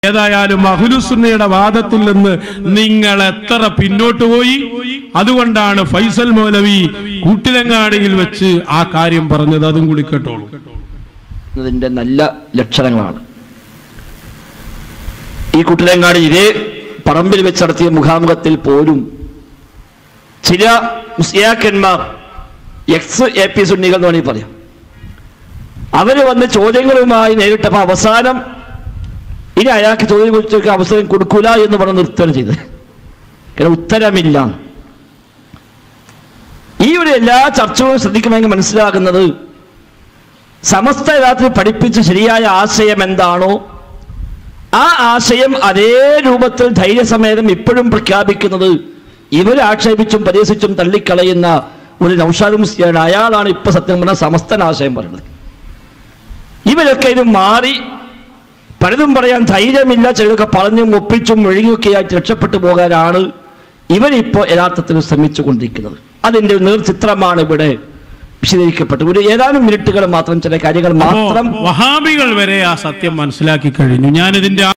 ഏതായാലും അഹ്ലുസുന്നയുടെ വാദത്തിൽ നിന്ന് നിങ്ങൾ എത്ര പിന്നോട്ട് പോയി. അതുകൊണ്ടാണ് ഫൈസൽ മൗലവി കൂട്ടിലങ്ങാടിയിൽ വെച്ച് ആ കാര്യം പറഞ്ഞത്. അതും കൂടി കേട്ടോളൂ. ഇതിന്റെ നല്ല ലക്ഷണങ്ങളാണ്. ഈ കൂട്ടിലങ്ങാടി ഇതേ പറമ്പിൽ വെച്ച് നടത്തിയ മുഖാമുഖത്തിൽ പോലും ചില മുസ്ലിയാക്കന്മാർ എക്സ് സുന്നികൾ എന്ന് വേണമെങ്കിൽ പറയാം, അവര് വന്ന് ചോദ്യങ്ങളുമായി നേരിട്ടപ്പോൾ അവസാനം ഇനി അയാൾക്ക് ചോദ്യം ചോദിച്ചൊക്കെ അവസരം കൊടുക്കൂല എന്ന് പറഞ്ഞ് നിർത്തുകയാണ് ചെയ്തത്. കാരണം ഉത്തരമില്ല. ഈ ഒരു എല്ലാ ചർച്ചകളും ശ്രദ്ധിക്കണമെങ്കിൽ മനസ്സിലാകുന്നത്, സമസ്ത യഥാർത്ഥത്തിൽ പഠിപ്പിച്ച ശരിയായ ആശയം എന്താണോ ആ ആശയം അതേ രൂപത്തിൽ ധൈര്യസമേതം ഇപ്പോഴും പ്രഖ്യാപിക്കുന്നത് ഇവർ ആക്ഷേപിച്ചും പരിഹസിച്ചും തള്ളിക്കളയുന്ന ഒരു നൗഷാദ് മുസ്ലിയാണ്. അയാളാണ് ഇപ്പൊ സത്യം പറഞ്ഞ സമസ്തൻ ആശയം പറയുന്നത്. ഇവരൊക്കെ ഇത് മാറി പലതും പറയാൻ ധൈര്യമില്ല, ചിലരൊക്കെ പറഞ്ഞും ഒപ്പിച്ചും ഒഴുകിയൊക്കെയായിട്ട് രക്ഷപ്പെട്ടു പോകാനാണ് ഇവരിപ്പോ യഥാർത്ഥത്തിൽ ശ്രമിച്ചു കൊണ്ടിരിക്കുന്നത്. അതിന്റെ ഒരു നേർചിത്രമാണ് ഇവിടെ വിശദീകരിക്കപ്പെട്ടത്. ഒരു ഏതാനും മിനിറ്റുകൾ മാത്രം ചില കാര്യങ്ങൾ മാത്രം. വഹാബികൾ വരെ ആ സത്യം മനസ്സിലാക്കി കഴിഞ്ഞു. ഞാനിതിന്റെ